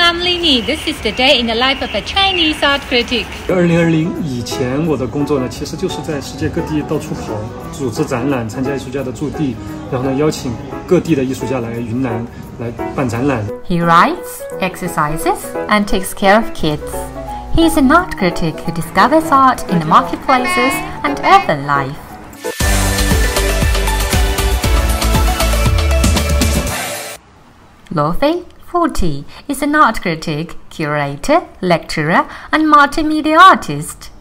I'm Lini. This is the day in the life of a Chinese Art Critic. 2020以前，我的工作呢，其实就是在世界各地到处跑，组织展览，参加艺术家的驻地，然后呢，邀请各地的艺术家来云南来办展览。 He writes, exercises, and takes care of kids. He is an art critic who discovers art in the marketplaces and urban life. Luo Fei, 40, is an art critic, curator, lecturer, and multimedia artist.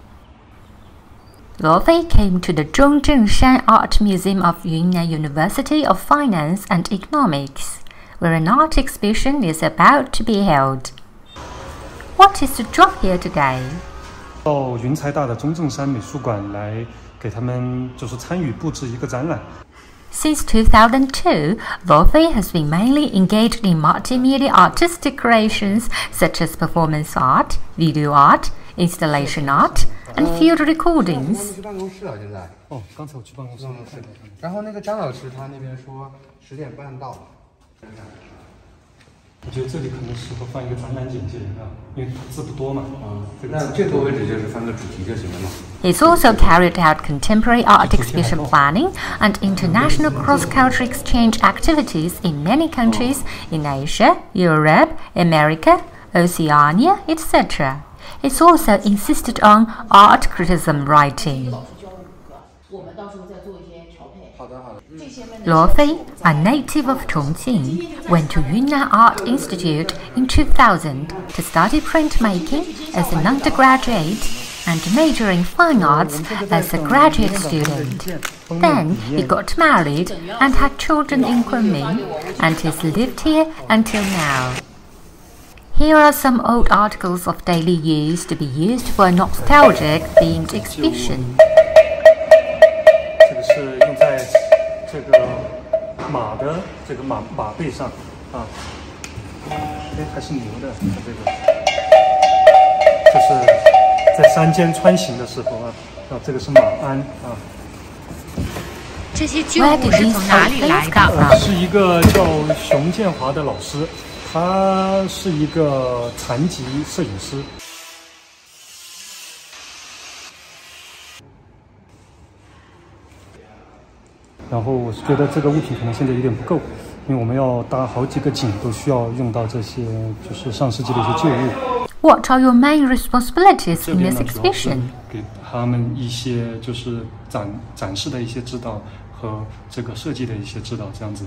Luo Fei came to the Zhongzhengshan Art Museum of Yunnan University of Finance and Economics, where an art exhibition is about to be held. What is the job here today? 到云财大的中正山美术馆来给他们就是参与布置一个展览。 Since 2002, Luo Fei has been mainly engaged in multimedia artistic creations such as performance art, video art, installation art, and field recordings. 去办公室了，现在。 哦，刚才我去办公室。 然后那个张老师他那边说10点半到。 我觉得这里可能适合放一个展览简介啊，因为字不多嘛。 那最多位置就是放个主题就行了嘛。 He's also carried out contemporary art exhibition planning and international cross-cultural exchange activities in many countries in Asia, Europe, America, Oceania, etc. He's also insisted on art criticism writing. Luo Fei, a native of Chongqing, went to Yunnan Art Institute in 2000 to study printmaking as an undergraduate and major in fine arts as a graduate student. Then he got married and had children in Kunming, and has lived here until now. Here are some old articles of daily use to be used for a nostalgic themed exhibition. 这个是用在这个马的这个马背上啊，还是牛的，这个就是在山间穿行的时候啊，这个是马鞍啊。 这些旧物是从哪里来的？ 是一个叫熊建华的老师，他是一个残疾摄影师。 然后我是觉得这个物品可能现在有点不够，因为我们要搭好几个景，都需要用到这些就是上世纪的一些旧物。 What are your main responsibilities in this exhibition? 给他们一些就是展示的一些指导和这个设计的一些指导，这样子。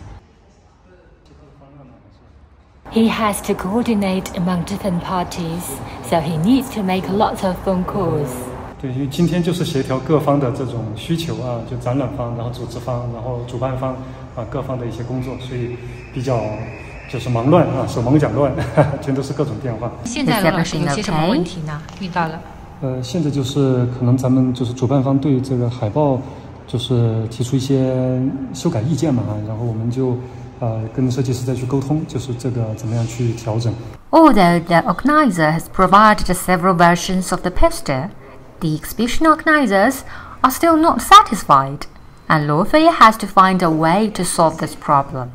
He has to coordinate among different parties, so he needs to make lots of phone calls. 对，因为今天就是协调各方的这种需求啊，就展览方，然后组织方，然后主办方啊，各方的一些工作，所以比较就是忙乱啊，手忙脚乱，全都是各种变化。 现在老师有些什么问题呢？遇到了？ 现在就是可能咱们就是主办方对这个海报就是提出一些修改意见嘛，然后我们就跟设计师再去沟通，就是这个怎么样去调整。 Although the organizer has provided several versions of the poster, the exhibition organizers are still not satisfied, and Luo Fei has to find a way to solve this problem.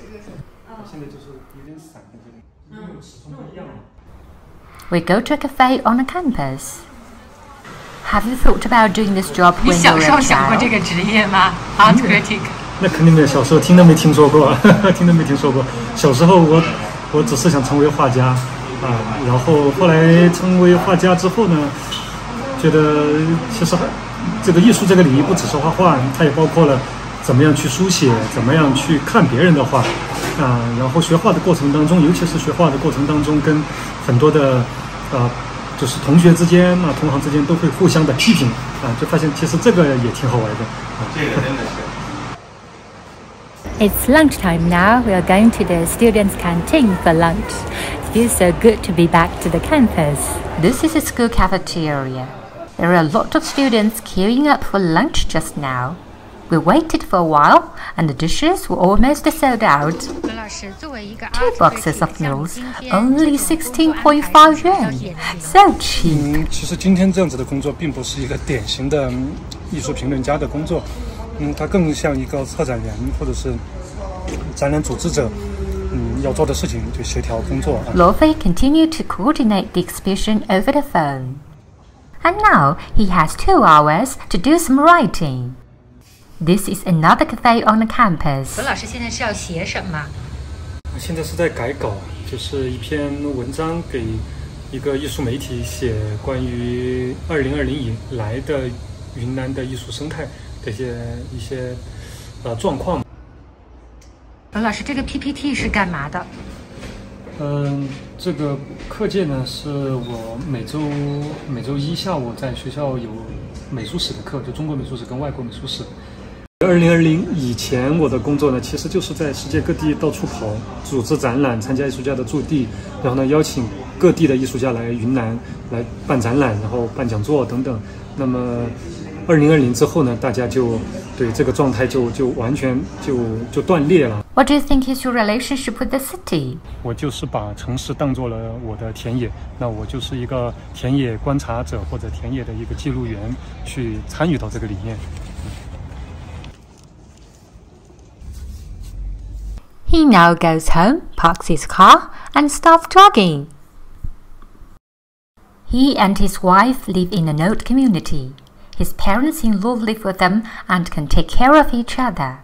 We go to a cafe on a campus. Have you thought about doing this job when you were a child? 你小时候想过这个职业吗 ？Art critic？ 那肯定没有，小时候听都没听说过，听都没听说过。小时候我只是想成为画家啊，然后后来成为画家之后呢？ 觉得其实这个艺术这个领域不只是画画，它也包括了怎么样去书写，怎么样去看别人的画，然后学画的过程当中，尤其是学画的过程当中，跟很多的就是同学之间同行之间都会互相的批评就发现其实这个也挺好玩的这个真的是。 It's lunchtime now. We are going to the students' canteen for lunch. It feels so good to be back to the campus. This is a school cafeteria. There are a lot of students queuing up for lunch just now. We waited for a while, and the dishes were almost sold out. 2 boxes of noodles, only 16.5 yuan. So cheap. 其实今天这样子的工作，并不是一个典型的艺术评论家的工作，它更像一个策展人或者是展览组织者， 要做的事情就协调工作。 Luo Fei continued to coordinate the exhibition over the phone. And now he has 2 hours to do some writing. This is another cafe on the campus. 罗老师现在是要写什么？ 我现在是在改稿，就是一篇文章给一个艺术媒体写关于2020以来的云南的艺术生态的一些状况。 罗老师，这个 PPT 是干嘛的？ 这个课件呢是我每周一下午在学校有美术史的课，就中国美术史跟外国美术史。2020以前我的工作呢，其实就是在世界各地到处跑，组织展览，参加艺术家的驻地，然后呢邀请各地的艺术家来云南来办展览，然后办讲座等等。那么2020之后呢，大家就对这个状态就完全就断裂了。 What do you think is your relationship with the city? 我就是把城市当作了我的田野，那我就是一个田野观察者或者田野的一个记录员，去参与到这个里面。 He now goes home, parks his car, and starts jogging. He and his wife live in an old community. His parents-in-law live with them and can take care of each other.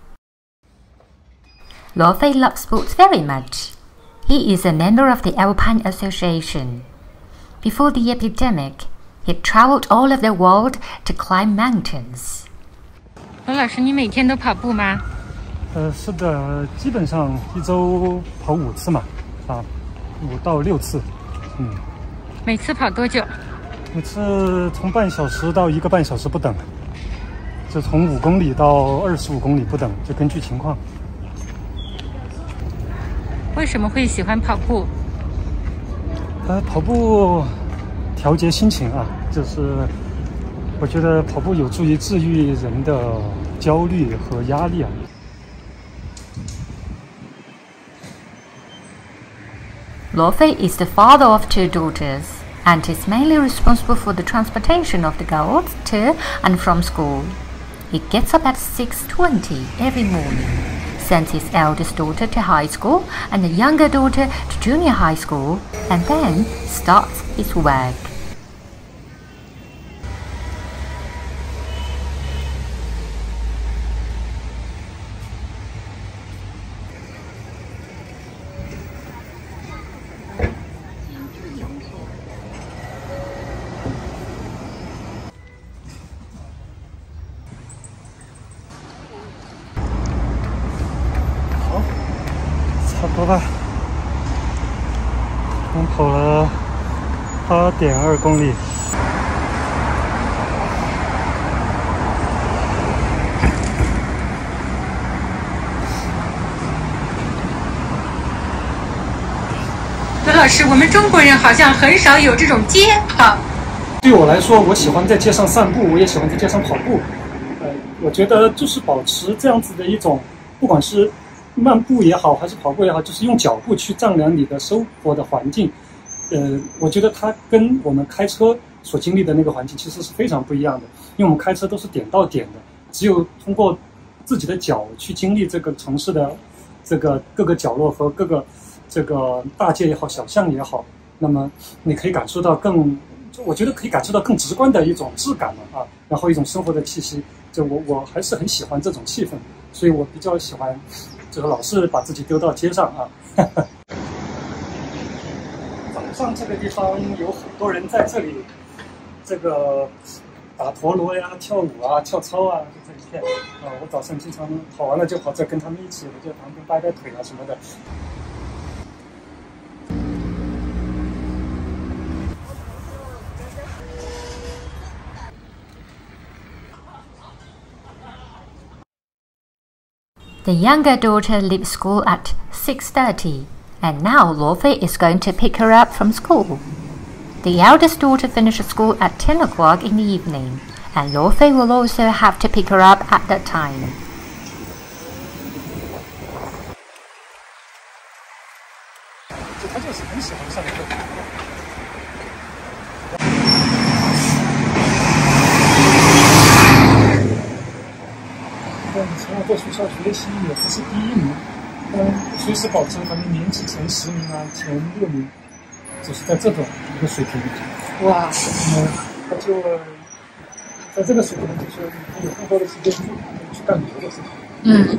Luo Fei loves sports very much. He is a member of the Alpine Association. Before the epidemic, he traveled all over the world to climb mountains. 罗老师，你每天都跑步吗？ 是的，基本上一周跑5次嘛，5到6次。 每次跑多久？ 每次从半小时到1个半小时不等，就从5公里到25公里不等，就根据情况。 为什么会喜欢跑步？ 跑步调节心情啊，就是我觉得跑步有助于治愈人的焦虑和压力啊。 Luo Fei is the father of 2 daughters and is mainly responsible for the transportation of the girls to and from school. He gets up at 6:20 every morning, sends his eldest daughter to high school and the younger daughter to junior high school, and then starts his work. 差不多吧，我们跑了8.2公里。 罗老师，我们中国人好像很少有这种街跑。 对我来说，我喜欢在街上散步，我也喜欢在街上跑步。我觉得就是保持这样子的一种，不管是漫步也好，还是跑步也好，就是用脚步去丈量你的生活的环境。我觉得它跟我们开车所经历的那个环境其实是非常不一样的，因为我们开车都是点到点的，只有通过自己的脚去经历这个城市的这个各个角落和各个这个大街也好，小巷也好，那么你可以感受到我觉得可以感受到更直观的一种质感了啊，然后一种生活的气息。就我还是很喜欢这种气氛，所以我比较喜欢这个老是把自己丢到街上啊。早上这个地方有很多人在这里，这个打陀螺呀、跳舞啊、跳操啊，就这一片啊。我早上经常跑完了就跑这跟他们一起，我就旁边掰掰腿啊什么的。 The younger daughter leaves school at 6:30, and now Luo Fei is going to pick her up from school. The eldest daughter finishes school at 10 o'clock in the evening, and Luo Fei will also have to pick her up at that time. 以前我在学校学习也不是第1名， 随时保持反正年级前10名啊，前6名，就是在这种一个水平。 哇， 他就在这个水平，就是有更多的时间去干别的事情。 嗯。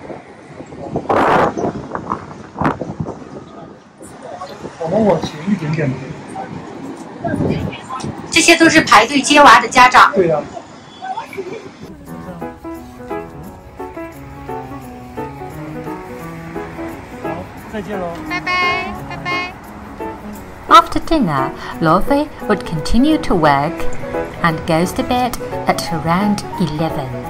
我们往前一点点。 这些都是排队接娃的家长。 对呀。好，再见喽。 拜拜，拜拜。 After dinner, Luo Fei would continue to work and goes to bed at around 11.